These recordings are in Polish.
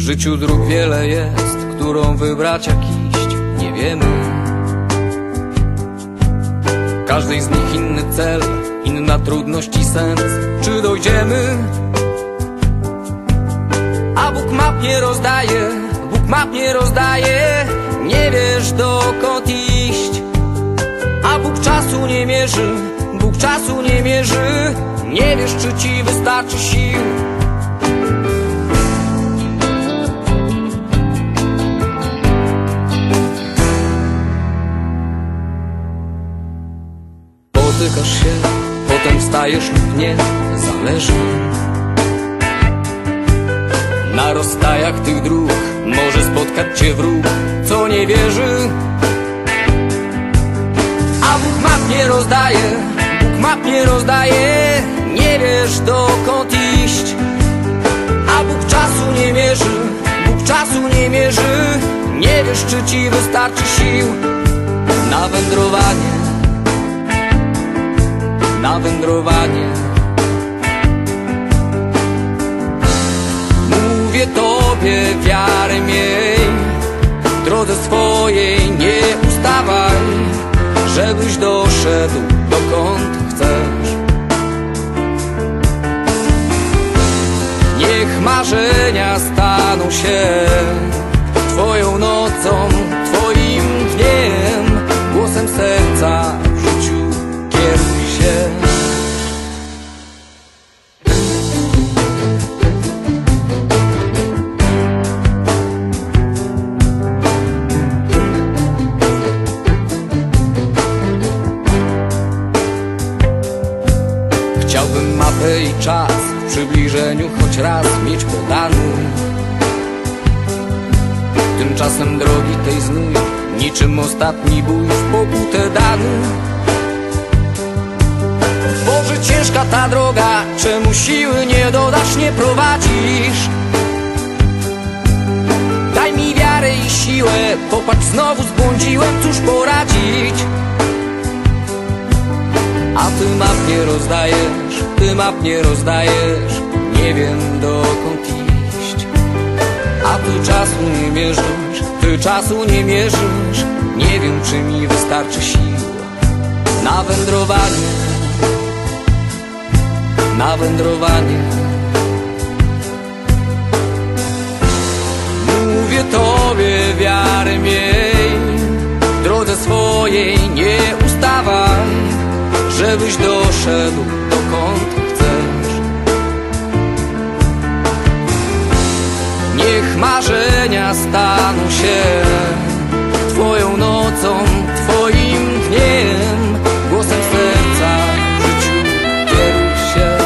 życiu dróg wiele jest, którą wybrać, jak iść, nie wiemy. Każdej z nich inny cel, inna trudność i sens. Czy dojdziemy? A Bóg map nie rozdaje, Bóg map nie rozdaje. Nie wiesz, dokąd iść. A Bóg czasu nie mierzy, Bóg czasu nie mierzy. Nie wiesz, czy ci wystarczy sił. Potykasz się, potem wstajesz lub nie, zależy. Na rozstajach tych dróg może spotkać cię wróg, co nie wierzy. A Bóg map nie rozdaje, Bóg map nie rozdaje. Nie wiesz, dokąd iść. A Bóg czasu nie mierzy, Bóg czasu nie mierzy. Nie wiesz, czy ci wystarczy sił na wędrowanie, na wędrowanie. Mówię tobie, wiary miej, w drodze swojej nie ustawaj, żebyś doszedł dokąd chcesz. Niech marzenia staną się twoją nocą, twoim dniem. Głosem serca w życiu kieruj się. Chciałbym mapę i czas w przybliżeniu choć raz mieć podany. Tymczasem drogi tej znój, niczym ostatni bój w pokutę dany. Boże, ciężka ta droga, czemu siły nie dodasz, nie prowadzisz? Daj mi wiarę i siłę, popatrz, znowu zbłądziłem, cóż poradzić? A ty map nie rozdajesz, ty map nie rozdajesz. Nie wiem, dokąd iść. A ty czasu nie mierzysz, ty czasu nie mierzysz. Nie wiem, czy mi wystarczy sił na wędrowanie, na wędrowanie. Mówię tobie, wiary miej, w drodze swojej nie ustawaj, żebyś doszedł dokąd chcesz. Niech marzenia staną się twoją nocą, twoim dniem. Głosem serca w życiu kieruj się.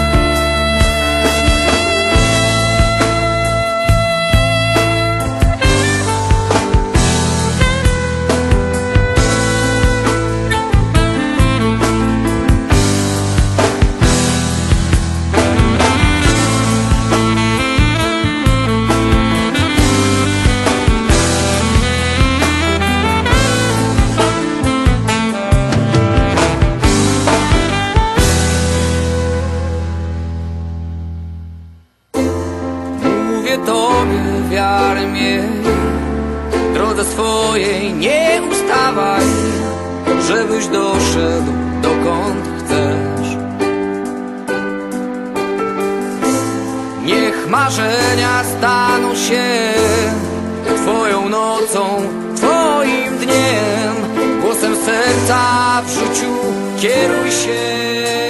Mówię tobie, wiary miej, w drodze swojej nie ustawaj, żebyś doszedł dokąd chcesz. Niech marzenia staną się twoją nocą, twoim dniem. Głosem serca w życiu kieruj się.